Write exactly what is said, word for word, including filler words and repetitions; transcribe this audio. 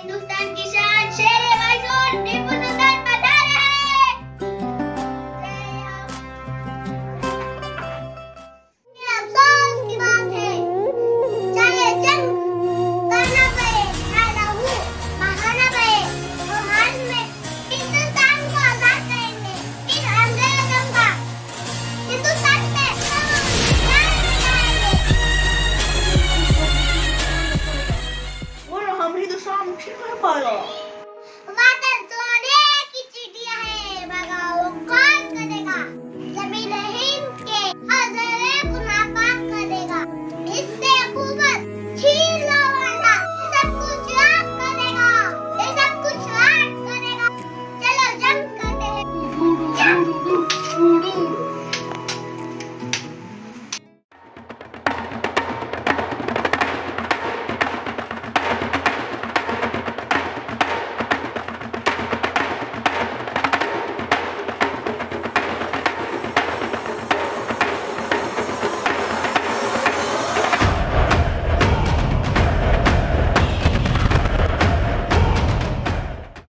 हिंदुस्तान की शान शेर मैसूर टीपू सुल्तान पधारे हैं। ये अफसोस की बात है, चाहे जंग करना पड़े, चाहे लहू बहाना पड़े, तो हाथ में हिंदुस्तान को आजाद करेंगे इन अंग्रेजों का। हिंदुस्तान में हम हिंदुस्तान में पाएगा।